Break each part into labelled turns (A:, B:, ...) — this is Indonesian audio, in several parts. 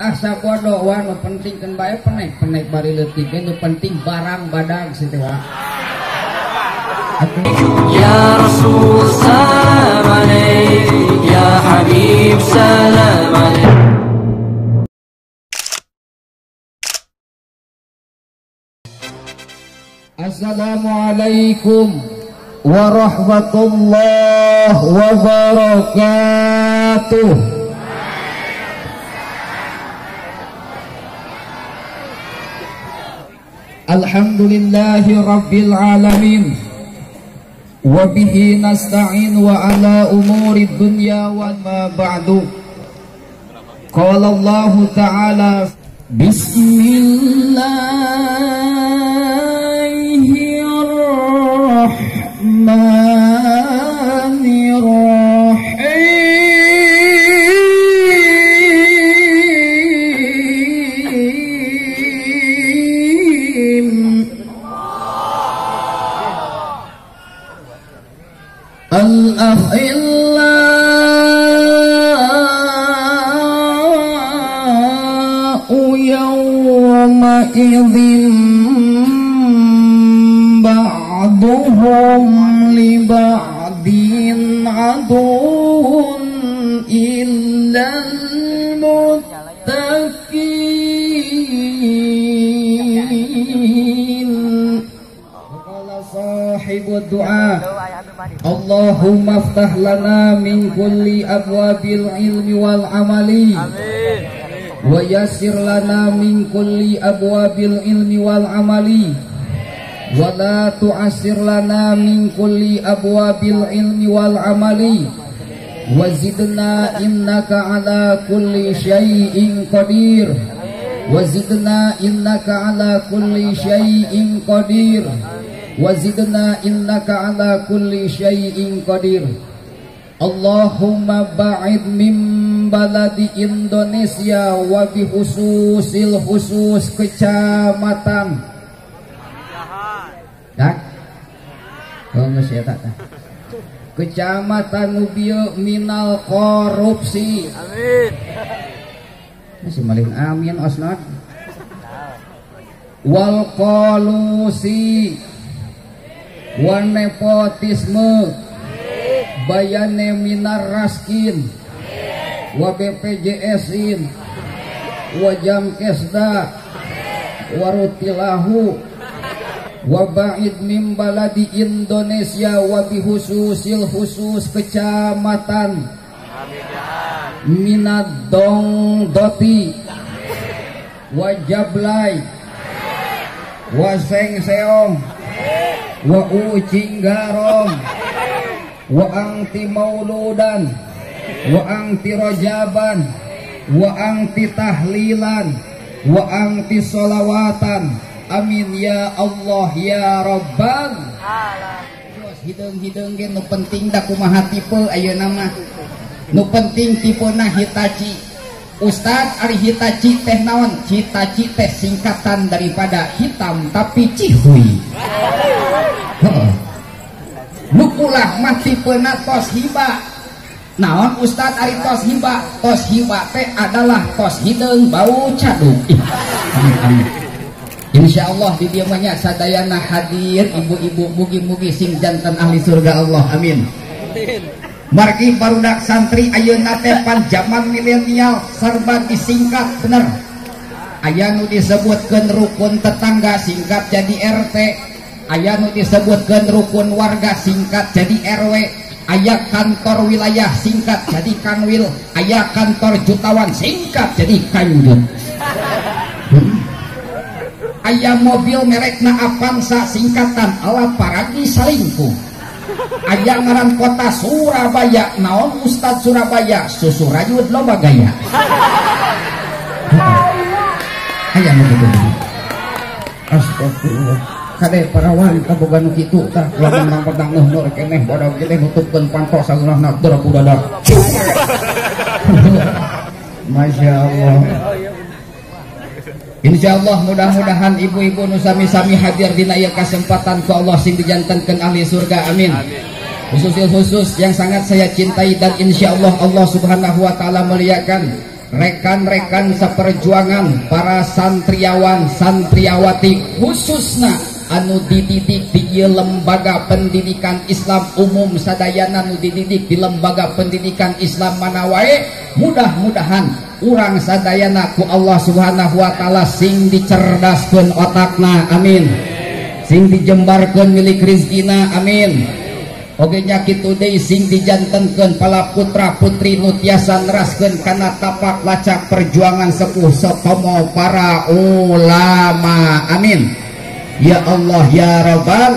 A: asa bodoh wah nu penting kan bae penek bari leutik nu penting barang badag situ wa.
B: Ya Rasul salam alaik, ya Habib salam alaik.
A: Assalamualaikum warahmatullahi wabarakatuh. Alhamdulillahi rabbil alamin. Wa bihi nasta'in wa ala umuri dunya wa ma ba'du. Qala Allah ta'ala Bismillahirrahmanirrahim. Al-akhillau yawma idzin ba'duhum li ba'din aduun illal muttaqin. Qala sahibud du'a Allahumma aftah lana min kulli abwabil ilmi wal amali. Amin. Wa yassir lana min kulli abwabil ilmi wal amali. Wa la tu'assir lana min kulli abwabil ilmi wal amali. Wa zidna innaka ala kulli syai'in qadir. Wa zidna innaka ala kulli syai'in qadir. Wa zidna innaka ala kulli syai'in qadir. Allahumma ba'id min baladi Indonesia wa bihususil khusus kecamatan dak kecamatan Nubieu minal korupsi. Amin. Masih malin amin osnad wal kolusi wa nepotisme bayane minar raskin wa BPJS-in wa jamkesda wa rutilahu wa ba'id min baladi Indonesia wa bihususil khusus kecamatan minad dongdoti wa jablay wa sengseong wa ucinggarong wa angti mauludan wa angti rojaban wa angti tahlilan wa angti solawatan. Amin ya Allah ya Rabbal hidung-hidung ge nu penting da kumaha tipe ayeuna mah nu penting tipena Hitachi. Ustad ari Hitachi teh naon? Hitachi teh singkatan daripada hitam tapi cihuy. Nukulah mah tipena Toshiba. Naon Ustad ari Toshiba? Toshiba teh adalah tos hideung bau caduk. Amin. Insyaallah di dieu mah nya sadayana hadir ibu-ibu mugi-mugi sing jantan ahli surga Allah. Amin. Margi barudak santri ayeuna teh pan zaman milenial serba disingkat bener. Aya nu disebutkeun rukun tetangga singkat jadi RT. Aya nu disebutkeun rukun warga singkat jadi RW. Aya kantor wilayah singkat jadi kanwil. Aya kantor jutawan singkat jadi kanjut. Aya mobil merekna Avanza singkatan ala paragi salingkuh. Aya ngaran kota Surabaya naon Ustad Surabaya susu rayud loba gaya. Aya nu kitu. Astagfirullah. Kade parawan kaboga nu kitu tah lamun mangpedang nur keneh bodag keneh nutupkeun pantos sageunahna dara budadak. Masya Allah. Insyaallah mudah-mudahan ibu-ibu nu sami-sami hadir dina ieu kesempatan ku Allah sing dijantankeun ahli surga. Amin. Khusus yang sangat saya cintai dan insyaallah Allah Subhanahu wa taala muliakan rekan-rekan seperjuangan, para santriawan santriawati khususna anu dididik di lembaga pendidikan Islam umum sadayana nu dididik di lembaga pendidikan Islam mana wae, mudah-mudahan urang sadayana ku Allah Subhanahu wa taala sing dicerdaskeun otakna, amin, sing dijembarkeun milik rizkina, amin. Oge nya kitu deui sing dijantenkeun pala putra putri nu tiasa neraskeun kana tapak lacak perjuangan sepuh setomo para ulama, amin. Ya Allah ya Rabbal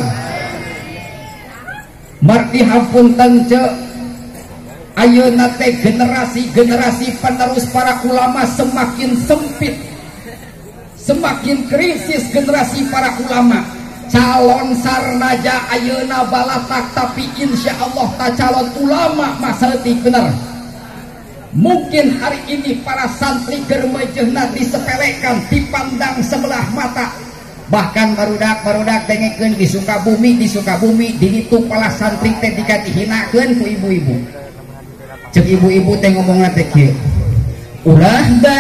A: mardi hapunten ce ayeuna teh generasi penerus para ulama semakin sempit, semakin krisis generasi para ulama. Calon sarnaja ayeuna balatak tapi insya Allah tak calon ulama masa leutik bener. Mungkin hari ini para santri germejehna disepelekan, dipandang sebelah mata. Bahkan barudak dengekeun di Sukabumi di ditu pala santri teh dihinakeun ku ibu-ibu. Ceuk ibu-ibu teh ngomongna teh kieu. Ulah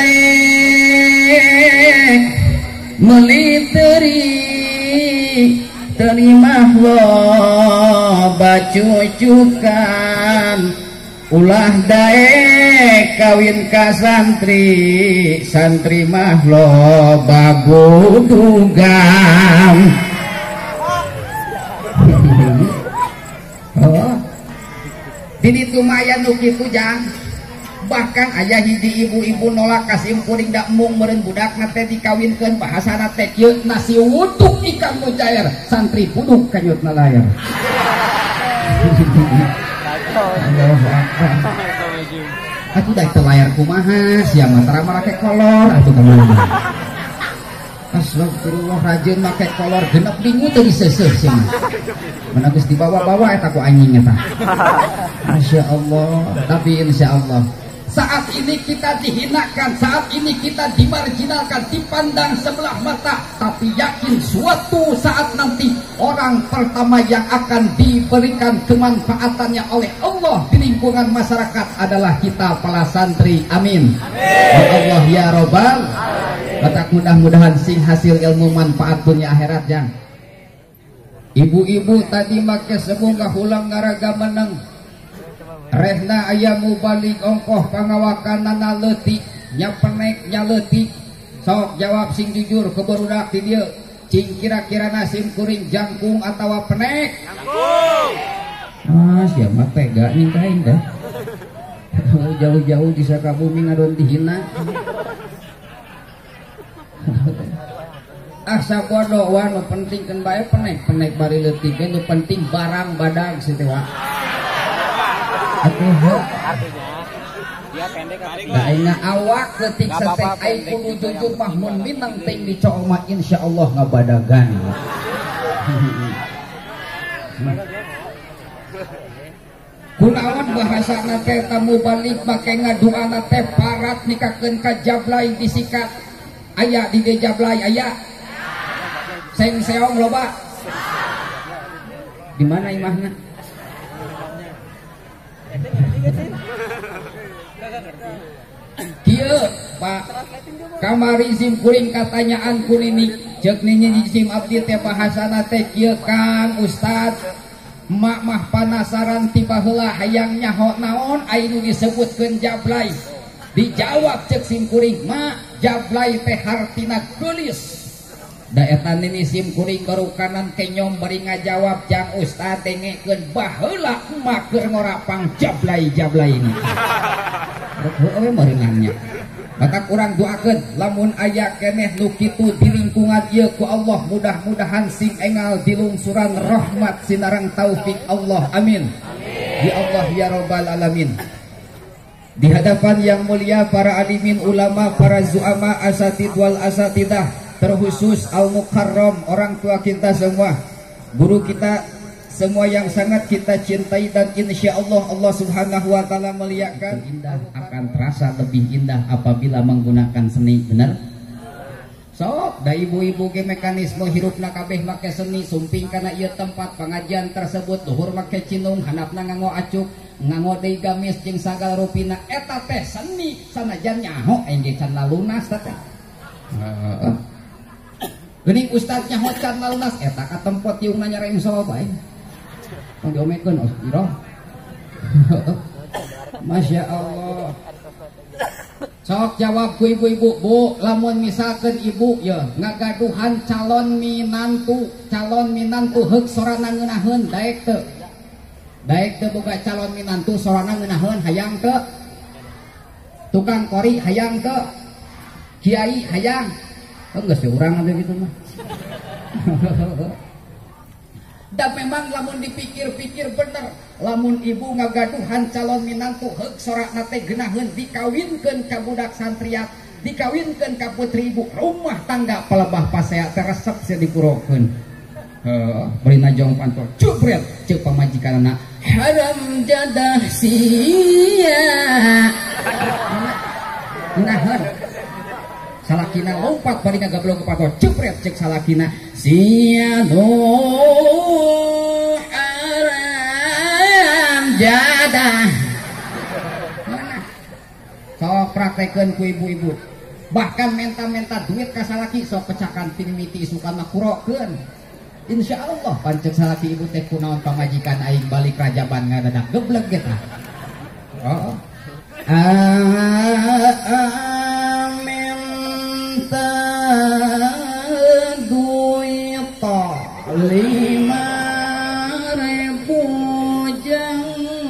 A: daek meuli terima loba cucukan, ulah daek kawin ka santri mah loba gudugan. Oh, di ditu maya nu kitu jang. Bahkan aya hiji ibu-ibu nolak kasim kuring dak mung meureun budakna teh dikawinkeun bahasana teh kieu nasi uduk ikan mujair, santri puduk kanyutna layar. Allahu akbar. Atuh da teu layar kumaha sia mah tara make kolor atuh kemana. Astagfirullah, rajin make kolor genep lingu teu diseuseuh sia mah. Mun geus dibawa-bawa eta ku anjing eta. Masya Allah. Tapi insya Allah saat ini kita dihinakan, saat ini kita dimarginalkan, dipandang sebelah mata, tapi yakin suatu saat nanti orang pertama yang akan diberikan kemanfaatannya oleh Allah di lingkungan masyarakat adalah kita para santri, amin, amin. Allah ya Robbal. Kata mudah-mudahan sing hasil ilmu manfaat dunia akhirat jang. Ibu-ibu tadi make semoga hulang ngaraga meneng rehna aya mubalik ongkoh pangawakanana leutik nya penek nya leutik. Sok jawab sing jujur ke barudak ti dieu, cing kira-kira nasim kuring jangkung atawa penek? Jangkung. Ah sia mah tega ning kain dah. Jauh-jauh di Sukabumi ngadon dihina. Ah sapodo wa nu penting kan bae penek bari leutik nu penting barang badag situ wa. Artinya dia pendek atau awak ketik setek ai kudu jujur mah mun minang ting dicok mah insyaallah ngabadagan. Kunaon bahasana teh tamu balik make ngaduana teh parat nikakeun ka Jablay disikat. Aya di Jablay aya. Seng seong loba. Di mana imahna? Kieu Pak kamari sim kuring katanyaan kulinik ceuk nini sim abdi teh bahasana teh kieu Kang Ustad mak mah panasaran tiba heula hayang nyaho naon anu disebutkeun Jablay. Dijawab ceuk sim kuring mak Jablay teh hartina geulis. Da eta nini sim kuring barukanan kenyom bari ngajawab Jang Ustad dengekeun baheula emak keur ngorapang Jablay ini. Heueuh meureunannya. Maka kurang doakeun lamun aya keneh nu kitu di lingkungan ieu ku Allah mudah-mudahan sing engal dilungsuran rahmat sinareng taufik Allah, amin. Ya Allah ya Rabbal alamin. Di hadapan yang mulia para alimin ulama, para zuama asatid wal asatidah, terkhusus al-mukarram orang tua kita semua, guru kita semua yang sangat kita cintai, dan insya Allah Allah subhanahu wa ta'ala melihatkan indah akan terasa lebih indah apabila menggunakan seni, benar? sok da ibu-ibu ge mekanisme hirupna kabeh make seni sumping kana ieu tempat pengajian tersebut luhur make cinung handapna nganggo acuk nganggo deui gamis jeung sagala rupina eta teh seni sanajan nyaho engge can lunas teh heeh geuning ustad nyaho can lunas eta ka tempat tiungna nyareng soal bae ngomongkeun iro Masya Allah sok jawab ku ibu-ibu bu lamun misalkan ibu ya ngagaduhan calon minantu heuk sorana ngeunaheun daek teu boga calon minantu sorana ngeunaheun hayang teu tukang kori hayang teu kiai hayang geus urang atuh kitu mah dan memang lamun dipikir-pikir bener lamun ibu ngagaduhan calon minantu heuk sorakna teh geunaheun dikawinkeun ka budak santriat dikawinkeun ka putri ibu rumah tangga pelebah pasea teh resep sia dikurokeun bari najong pantol jebret ceuk pamajikanna haram jadah sia ngeunaheun salakina lompat bari ngagablog ke pantol jebret ceuk salakina sia jadah sok praktekeun ku ibu-ibu bahkan menta duit ka salaki sok pecakan timimiti isukan makurokeun insyaallah pancet salaki ibu teh kunaon pamajikan aing balik rajaban ngadadak gebleg eta menta duit 5.000 jang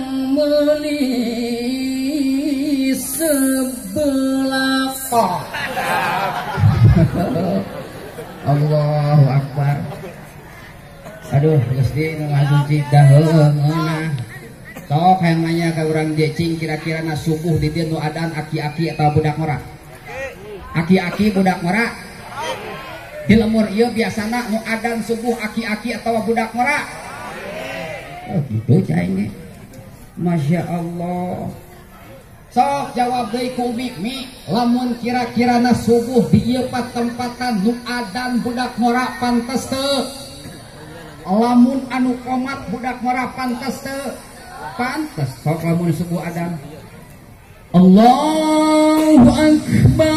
A: beli sebelah kok Allahu Akbar aduh Gusti nu ngasuci daheung meunah sok hayang nanya ka urang jecing kira-kira na subuh di dieu nu adan aki-aki atawa budak ngora aki-aki budak ngora di lemur ieu biasana nu adan subuh aki-aki atawa budak ngora oh gitu caing Masya Allah sok jawab deui ku mi lamun kira-kira na subuh di ieu tempatan nu adan budak ngora pantes teu lamun anu qomat budak ngora pantes teu pantes sok lamun subuh adan Allahu Akbar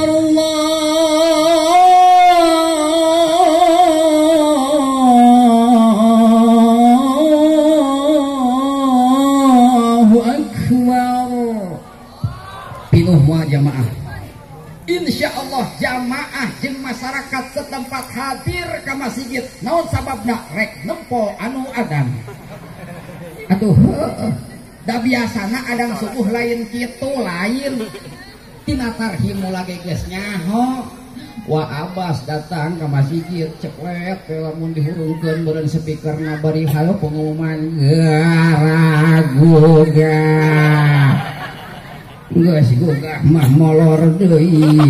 A: Allahu Akbar pinuh moal jamaah Insya Allah jamaah jeung masyarakat setempat hadir ka masjid naon sababna rek nempo anu adan atuh da biasana adang subuh lain kitu lain tina tarhimu lagi geus nyaho wa abas datang ke masjid cepet lamun dihurungkeun beureun speakerna bari halo pengumuman raguga geus gugah mah molor deui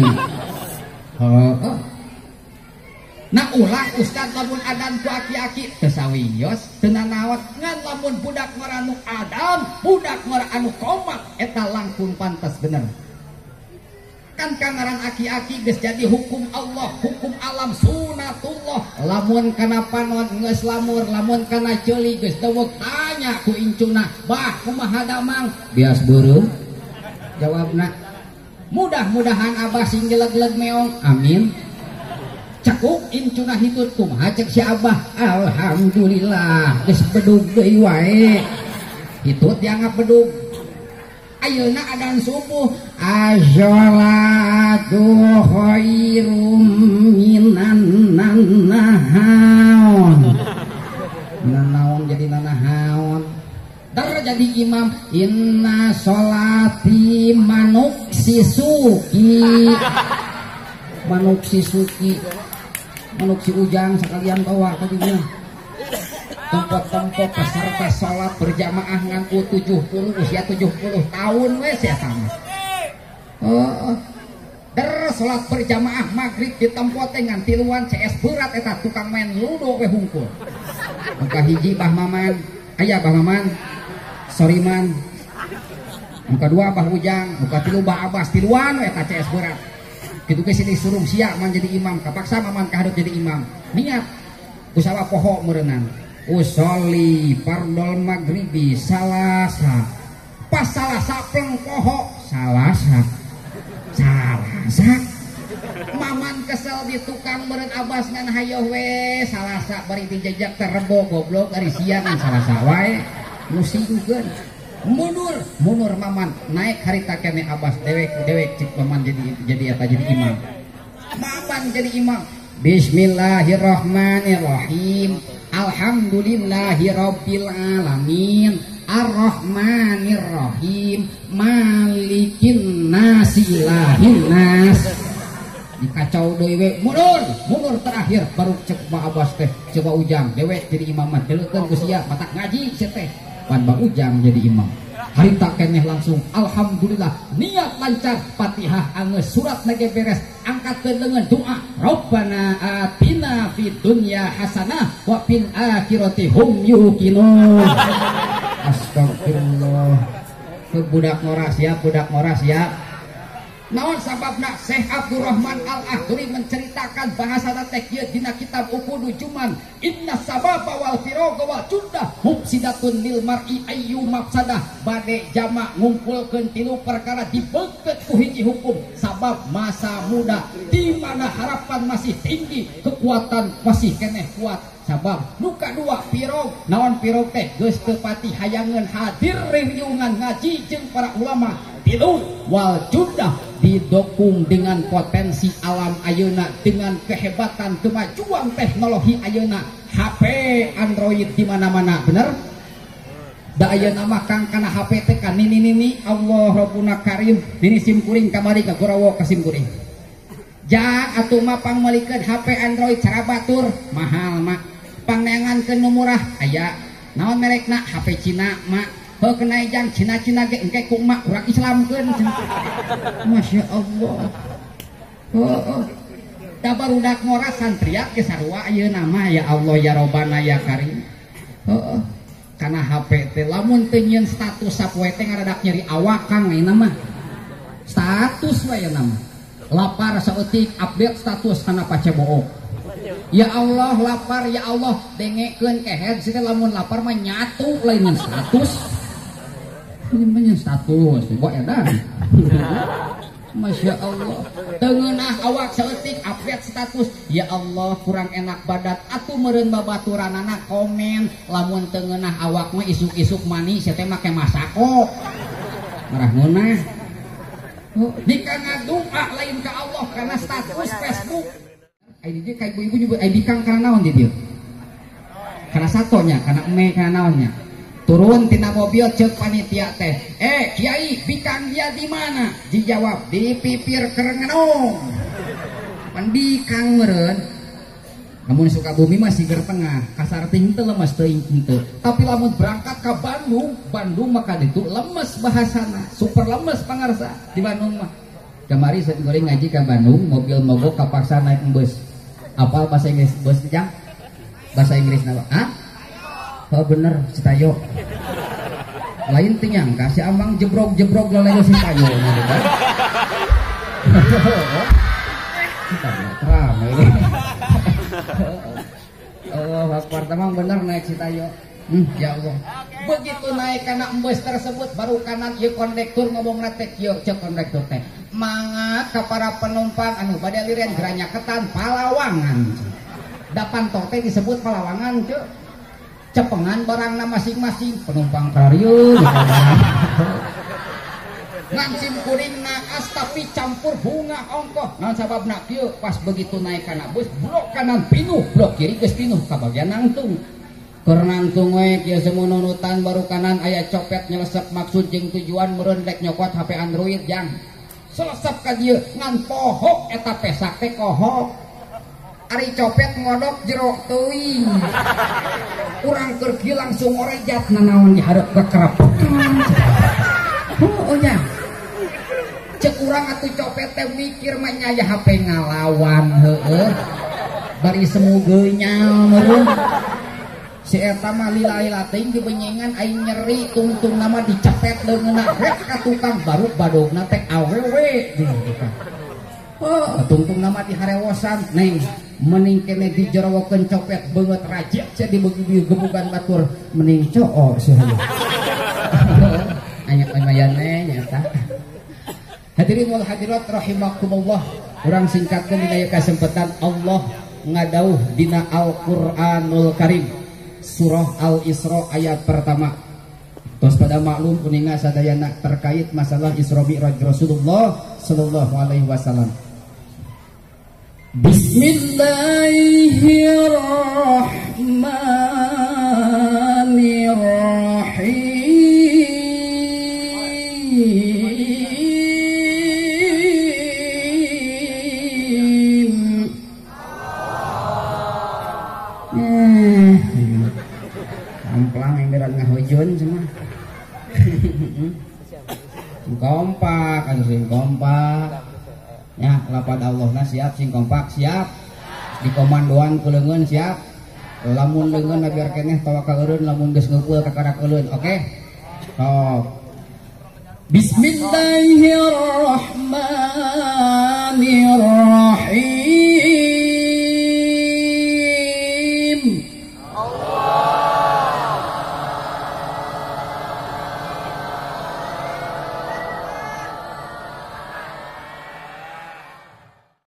A: nah ulah ustad lamun adan ku aki-aki teu sawios teu nanaot ngan lamun budak ngora anu adan budak ngora anu qomat eta langkung pantes bener kan kangaran aki-aki geus jadi hukum Allah hukum alam sunatullah lamun kana panon geus lamur lamun kana ceuli geus deuweuk tanya ku incuna bah kumaha damang bias beureum jawabna mudah-mudahan abah sing geleg-geleg meong amin cakuk incuna hitut kumaha cek si abah alhamdulillah geus bedug deui wae hitut dianggap bedug ayeuna adan subuh as-sholatu khairum minan nanahaun nanaon jadi nanahaun dar jadi imam inna sholati manuk sisuki manuk si ujang sekalian bawa tadinya tempat-tempat peserta salat berjamaah ngangku 70 usia 70 tahun wes ya sama salat berjamaah maghrib di tempat dengan tiluan CS berat eta tukang main ludo we hungkul muka hiji bah maman aya bah maman sorry man muka dua bah ujang muka tilu bah abas tiluan eta CS berat Kitu ge sini suruh sia man jadi imam, kapaksa maman kahadap jadi imam. Niat usaha poho meureunnan. Usolli fardol maghribi salasa. Pas salasa pleng poho salasa. Maman kesel di tukang meureun abas ngan hayo we salasa bari dijejak terebo goblok ari sia ngan salasa wae. Musingkeun. Mundur maman naik harita kene abas dewek cik maman jadi imam. Maman jadi imam. Bismillahirrahmanirrahim. Alhamdulillahirabbil alamin. Ar-Rahmanirrahim. Malikin nasilahin nas. Dikacau dewe mundur terakhir baru cek ma abas teh coba ujang dewek jadi imaman deleukeun ku sia matak ngaji sia teh pan ba ujang jadi imam. Harita keneh langsung alhamdulillah niat lancar Fatihah angeus surat nage beres angkatkeun leungeun doa Rabbana atina fid dunya hasanah wa fil akhirati hum yuqinun. Astagfirullah. Budak ngora siap naon sababna Syekh Abdurrahman Al-Akhdari menceritakan bahasa teh kieu dina kitab Uqudul Juman inna sababa wal firagha wal juddah mufsidatun lil mar'i ayyu mafsadah bade jama ngumpulkeun tilu perkara dibeukeut ku hiji hukum sabab masa muda di mana harapan masih tinggi kekuatan masih keneh kuat sabab nuka dua pirog naon pirog teh geus teu pati hayangeun hadir riungan ngaji jeung para ulama tilu wal juddah didukung dengan potensi alam ayeuna dengan kehebatan kemajuan teknologi ayeuna HP Android di mana-mana bener da ayeuna mah kang kana HP teh kan nini Allah Rabbuna Karim nini sim kuring kamari ka Gorawo ka sim kuring jak atuh mah pangmalikeun HP Android cara batur mahal mah pangneangankeun nu murah aya naon merekna HP Cina mah heuh kena jang Cina-Cina ge engke ku mak urang islamkeun. Masya Allah. Da barudak ngora santriat ke sarua ayeuna mah ya Allah ya Robbana ya Karim. Kana HP teh lamun teu nyieun status sapoe teh ngaradak nyeri awak kang ayeuna mah. Status we ayeuna mah. Lapar saeutik update status kana pacebook. Ya Allah lapar ya Allah dengekeun kehead situ lamun lapar mah nyatu lain status. Ini status kok edan. Masya Allah tengenah awak saeutik update status ya Allah kurang enak badat atuh meureun babaturanana komen lamun tengenah awak mah isuk-isuk mani sia teh make masako marah ngeunah dikana doa lain ka Allah karena status Facebook ID kayak ibu-ibu nyebut ID kang karena naon di dieu karena satonya karena eme karena naonnya turun tina mobil cek panitia teh Kiai bikang dia di mana dijawab di pipir kerengenong pan bikang meureun namun Sukabumi masih ger tengah kasar ting teu lemes teuing henteu tapi lamun berangkat ke Bandung maka ditu lemes bahasana super lemes pangarsa di Bandung mah kamari saya goreng ngaji ke Bandung mobil mogok kapaksa naik bus apa bahasa Inggris bus jang bahasa Inggris nama oh bener Citayo lain tinyang kasih amang jebrok lelego Citayo gitu kan kita ramai Allah Akbar tamang bener naik Citayo ya Allah begitu naik kana embes tersebut baru kanan ieu kondektur ngomong teh kieu cek kondektur teh mangga ka para penumpang anu bade lirean geranya ketan Palawangan dapan teh disebut Palawangan ceu cepengan barangna masing-masing penumpang kararieu ngan sim kuring naas tapi campur bunga ongkoh naon sababna kieu pas begitu naik kana bus blok kanan pinuh blok kiri geus pinuh ka bagian nangtung keur nangtung we kieu semununutan baru kanan aya copet nyelesep maksud jeung tujuan meureun rek nyokot HP Android jang selesep ka dieu ngan pohok eta pesak teh kohok ari copet ngodok jero teuing urang keur kieu langsung orejat nanaon di hareup kekerepekan oh nya cek urang atuh copet teh mikir mah nya aya HP ngalawan heueuh bari semu geunyal meureun si eta mah lila-lila teuing dibenyengan aing nyeri tungtung nama dicepet leungeunna rek ka tukang baru badogna teh awewe di tukang tungtung nama di harewosan neng mending kene dijorowokeun copet beungeut raja jadi begitu gebukan batur mending coo seueur anya lumayan nyata. Hadirin wal hadirat rahimakumullah, urang singkatkeun dina kesempatan Allah ngadauh dina Al-Qur'anul Karim surah Al-Isra ayat pertama. Tos pada maklum kuninga sadayana terkait masalah Isra Mi'raj Rasulullah sallallahu alaihi wasallam. Bismillahirrahmanirrahim. Amplang yang berat ngahujun semua. Kompak, sing kompak. Ya, lapad Allahna siap sing kompak siap. Di komandoan kuleungeun siap. Lamun leungeun biar keneh tawakal eureun, lamun geus ngeupeul kakarak eureun. Oke. Bismillahirrahmanirrahim.